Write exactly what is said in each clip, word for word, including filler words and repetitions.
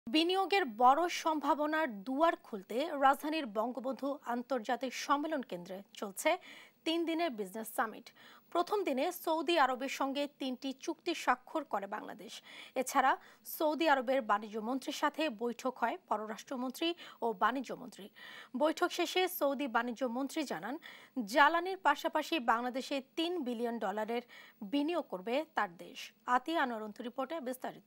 বিনিয়োগের বড় সম্ভাবনার দুয়ার খুলতে রাজধানীর বঙ্গবন্ধু আন্তর্জাতিক সম্মেলন কেন্দ্রে চলছে তিন দিনের বিজনেস সামিট। প্রথম দিনে সৌদি আরবের সঙ্গে তিনটি চুক্তি স্বাক্ষর করে বাংলাদেশ। এছাড়া সৌদি আরবের বাণিজ্য মন্ত্রীর সাথে বৈঠক হয় পররাষ্ট্রমন্ত্রী ও বাণিজ্য মন্ত্রী। বৈঠক শেষে সৌদি বাণিজ্য মন্ত্রী জানান, জ্বালানির পাশাপাশি বাংলাদেশে তিন বিলিয়ন ডলারের বিনিয়োগ করবে তার দেশ। আতিয়া আনোয়ার রিপোর্টে বিস্তারিত।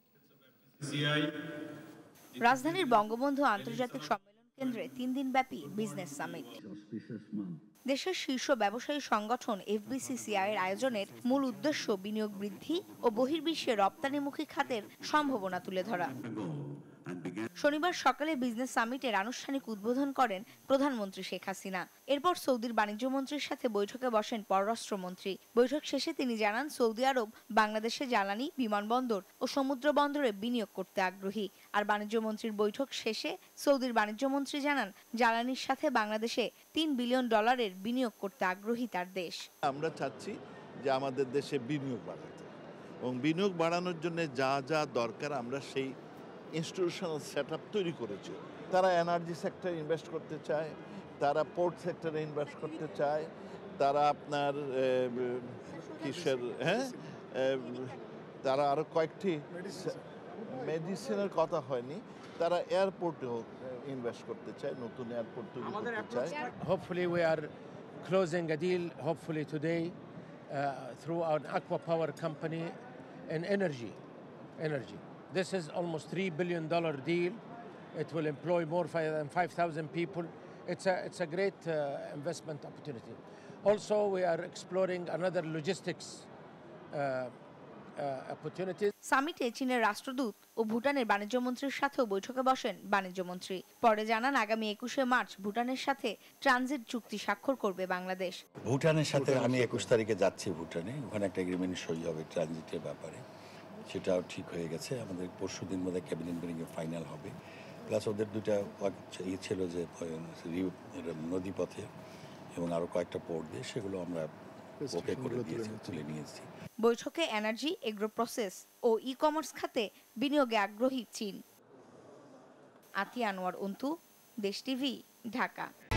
রাজধানীর বঙ্গবন্ধু আন্তর্জাতিক সম্মেলন কেন্দ্রে তিন দিনব্যাপী বিজনেস সামিট। দেশের শীর্ষ ব্যবসায়ী সংগঠন এফবিসিসিআই এর আয়োজনের মূল উদ্দেশ্য বিনিয়োগ বৃদ্ধি ও বহির্বিশ্বে রপ্তানিমুখী খাতের সম্ভাবনা তুলে ধরা। শনিবার সকালে বিজনেস সামিটের আনুষ্ঠানিক উদ্বোধন করেন প্রধানমন্ত্রী শেখ হাসিনা। এরপর সৌদির বাণিজ্য মন্ত্রীর সাথে বৈঠকে বসেন পররাষ্ট্রমন্ত্রী। বৈঠক শেষে তিনি জানান, সৌদি আরব বাংলাদেশে জ্বালানি, বিমানবন্দর ও সমুদ্র বন্দরে বিনিয়োগ করতে আগ্রহী। আর বাণিজ্য মন্ত্রীর বৈঠক শেষে সৌদির বাণিজ্য মন্ত্রী জানান, জ্বালানির সাথে বাংলাদেশে তিন বিলিয়ন ডলারের বিনিয়োগ করতে আগ্রহী তার দেশ। আমরা চাচ্ছি যে আমাদের দেশে বিনিয়োগ বাড়াতে, এবং বিনিয়োগ বাড়ানোর জন্য যা যা দরকার আমরা সেই ইনস্টিটিউশনাল সেটআপ তৈরি করেছে। তারা এনার্জি সেক্টরে ইনভেস্ট করতে চায়, তারা পোর্ট সেক্টরে ইনভেস্ট করতে চায়, তারা আপনার কিসের হ্যাঁ তারা আরও কয়েকটি মেডিসিনের কথা হয়নি, তারা এয়ারপোর্টেও ইনভেস্ট করতে চায়, নতুন এয়ারপোর্ট তৈরি করতে চায়। Hopefully we are closing a deal hopefully today uh, through our aqua power company in energy energy This is almost three billion dollar deal. It will employ more than five thousand people. It's a, it's a great uh, investment opportunity. Also, we are exploring another logistics uh, uh, opportunities. সামিটে চীনের রাষ্ট্রদূত ও ভুটানের বাণিজ্য মন্ত্রীর সাথেও বৈঠকে বসেন বাণিজ্য মন্ত্রী। পরে জানান, আগামী একুশে মার্চ ভুটানের সাথে ট্রানজিট চুক্তি স্বাক্ষর করবে বাংলাদেশ। ভুটানের সাথে আমি একুশ তারিখে যাচ্ছি ভুটানে, ওখানে একটা এগ্রিমেন্ট সই হবে ট্রানজিটের ব্যাপারে, সেটাও ঠিক হয়ে গেছে। আমাদের পরশু দিন মধ্যে ক্যাবিনেট মিটিংয়ে ফাইনাল হবে। প্লাস ওদের দুটা ইয়ে ছিল যে নদী পথে এবং আরও কয়েকটা পোর্ট দিয়ে, সেগুলো আমরা ওকে করে দিয়েছি, তুলে নিয়েছি। বৈঠকে এনার্জি, এগ্রো প্রসেস ও ই কমার্স খাতে বিনিয়োগে আগ্রহী চীন। আতিয়া আনোয়ার, দেশ টিভি, ঢাকা।